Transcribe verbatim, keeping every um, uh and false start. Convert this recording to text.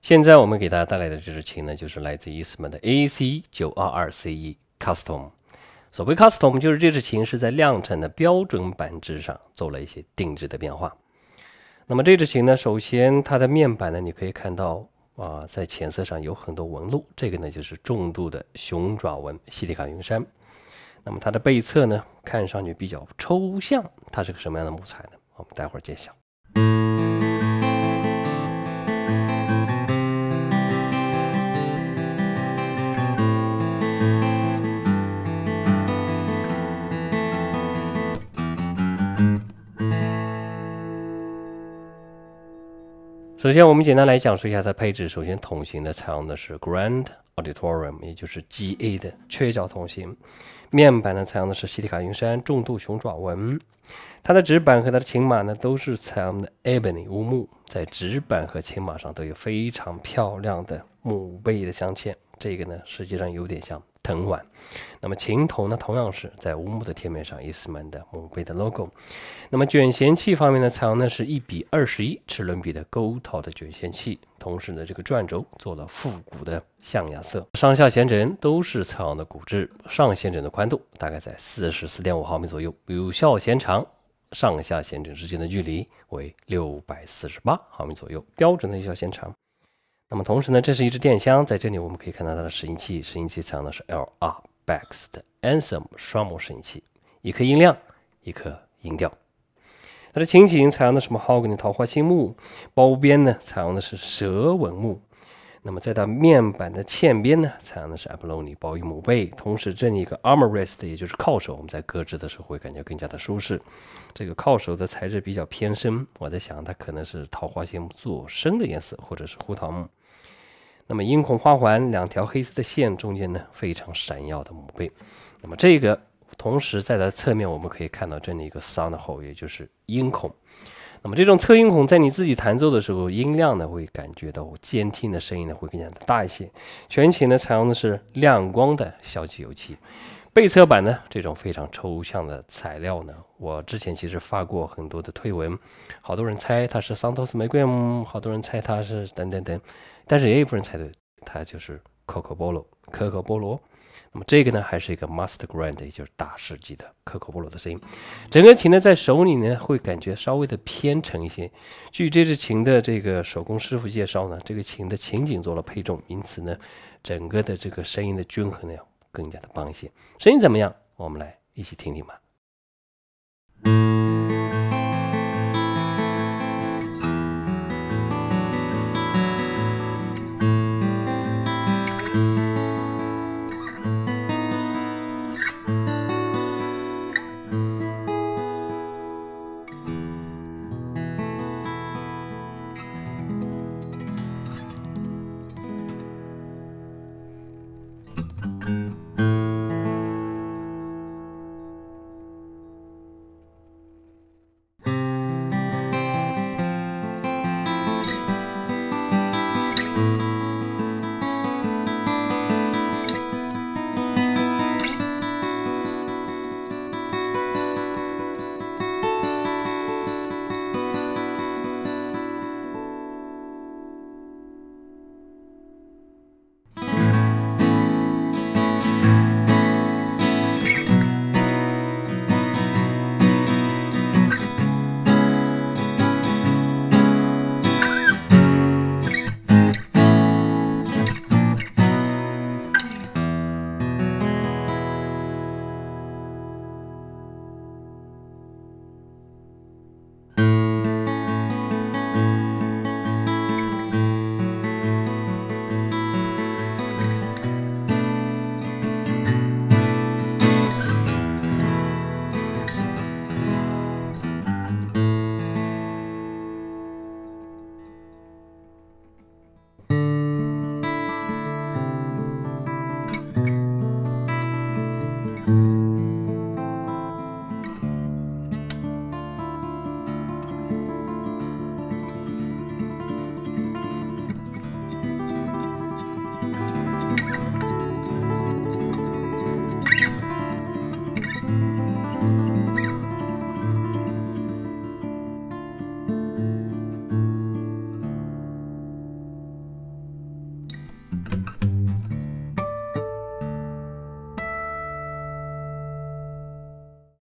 现在我们给大家带来的这支琴呢，就是来自 Eastman 的 A C 九二二 C E Custom。所谓 Custom 就是这支琴是在量产的标准版之上做了一些定制的变化。那么这支琴呢，首先它的面板呢，你可以看到啊，在前色上有很多纹路，这个呢就是重度的熊爪纹西里卡云杉。那么它的背侧呢，看上去比较抽象，它是个什么样的木材呢？我们待会儿揭晓。首先，我们简单来讲述一下它的配置。首先，筒型呢采用的是 Grand Auditorium， 也就是 G A 的缺角筒型。面板呢采用的是西里卡云杉重度熊爪纹。它的指板和它的琴码呢都是采用的 Ebony 乌木，在指板和琴码上都有非常漂亮的木贝的镶嵌。这个呢实际上有点像藤碗。那么琴头呢同样是在乌木的贴面上 Eastman 的木贝的 logo。那么卷弦器方面呢，采用的是一比二十一齿轮比的勾套的卷弦器，同时呢这个转轴做了复古的象牙色。上下弦枕都是采用的骨质，上弦枕的宽度大概在 四十四点五毫米左右，有效弦长上下弦枕之间的距离为六百四十八毫米左右，标准的有效弦长。那么同时呢，这是一支电箱，在这里我们可以看到它的拾音器，拾音器采用的是 L R Bex 的 Anthem 双模拾音器，一颗音量，一颗音调。它的琴颈采用的是 Mahogany 桃花心木，包边呢采用的是蛇纹木。那么在它面板的嵌边呢，采用的是 Abalone 包玉木贝，同时这里一个 armrest， 也就是靠手，我们在搁置的时候会感觉更加的舒适。这个靠手的材质比较偏深，我在想它可能是桃花心木做深的颜色，或者是胡桃木。那么音孔花环两条黑色的线，中间呢非常闪耀的木贝。那么这个同时在它的侧面我们可以看到这里一个 sound hole， 也就是音孔。那么这种侧音孔在你自己弹奏的时候，音量呢会感觉到监听的声音呢会更加的大一些。全琴呢采用的是亮光的消气油漆。背侧板呢这种非常抽象的材料呢，我之前其实发过很多的推文，好多人猜它是桑托斯玫瑰木，好多人猜它是等等等，但是也有部分人猜对，它就是可可波罗可可波罗。那么这个呢还是一个 Master Grand， 也就是大师级的可可波罗的声音。整个琴呢在手里呢会感觉稍微的偏沉一些。据这支琴的这个手工师傅介绍呢，这个琴的琴颈做了配重，因此呢整个的这个声音的均衡呢更加的棒一些。声音怎么样？我们来一起听听吧。 拜。